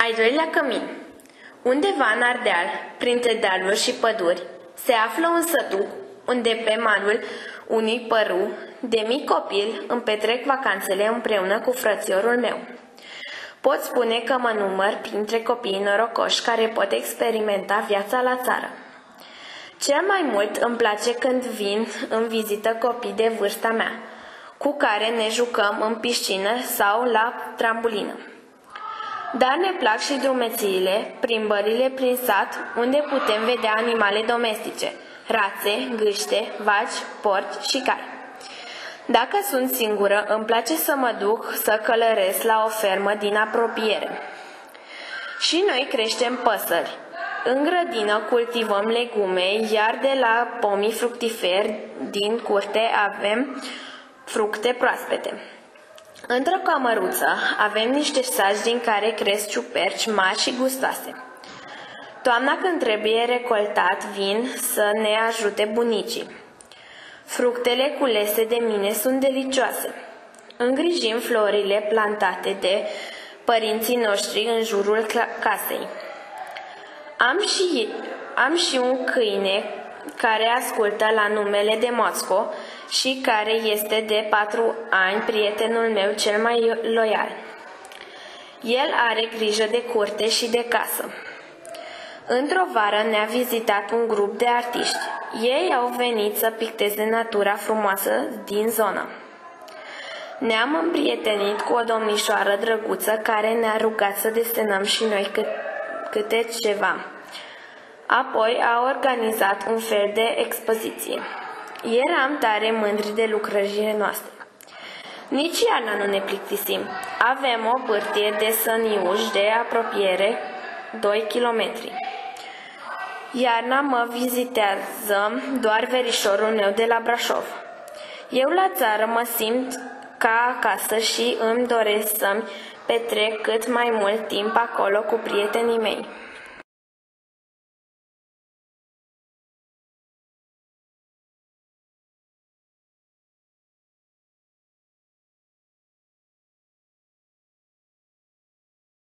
Al doilea cămin. Undeva în Ardeal, printre dealuri și păduri, se află un sătuc unde pe malul unui păru de mic copil îmi petrec vacanțele împreună cu frățiorul meu. Pot spune că mă număr printre copiii norocoși care pot experimenta viața la țară. Cel mai mult îmi place când vin în vizită copii de vârsta mea, cu care ne jucăm în piscină sau la trambulină. Dar ne plac și drumețiile, plimbările prin sat, unde putem vedea animale domestice, rațe, gâște, vaci, porci și cai. Dacă sunt singură, îmi place să mă duc să călăresc la o fermă din apropiere. Și noi creștem păsări. În grădină cultivăm legume, iar de la pomii fructiferi din curte avem fructe proaspete. Într-o cămăruță avem niște saci din care cresc ciuperci mari și gustoase. Toamna, când trebuie recoltat, vin să ne ajute bunicii. Fructele culese de mine sunt delicioase. Îngrijim florile plantate de părinții noștri în jurul casei. Am și un câine care ascultă la numele de Mosco și care este de 4 ani prietenul meu cel mai loial. El are grijă de curte și de casă. Într-o vară ne-a vizitat un grup de artiști. Ei au venit să picteze natura frumoasă din zonă. Ne-am împrietenit cu o domnișoară drăguță care ne-a rugat să desenăm și noi câte ceva. Apoi a organizat un fel de expoziție. Eram tare mândri de lucrările noastre. Nici iarna nu ne plictisim. Avem o pârtie de săniuș de apropiere 2 kilometri. Iarna mă vizitează doar verișorul meu de la Brașov. Eu la țară mă simt ca acasă și îmi doresc să-mi petrec cât mai mult timp acolo cu prietenii mei.